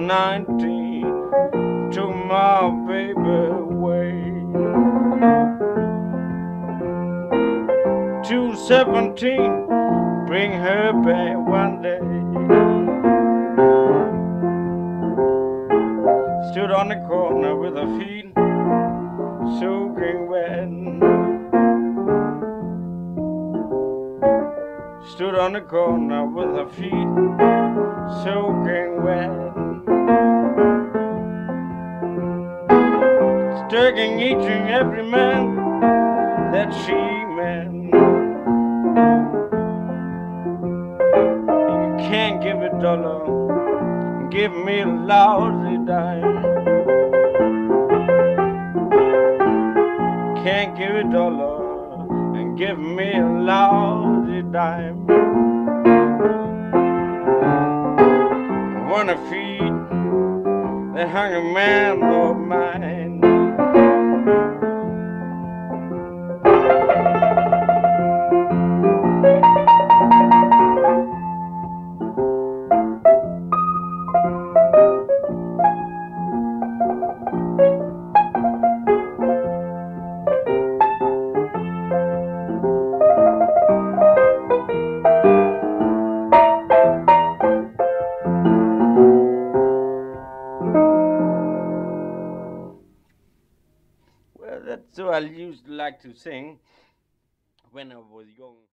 19 took my baby away. 217 bring her back one day. Stood on the corner with her feet soaking wet. Stood on the corner with her feet soaking wet. Stirring each and every man that she met. You can't give a dollar, give me a lousy dime. Can't give a dollar and give me a lousy dime. I wanna feed that hungry man of mine. Well, that's what I used to like to sing when I was young.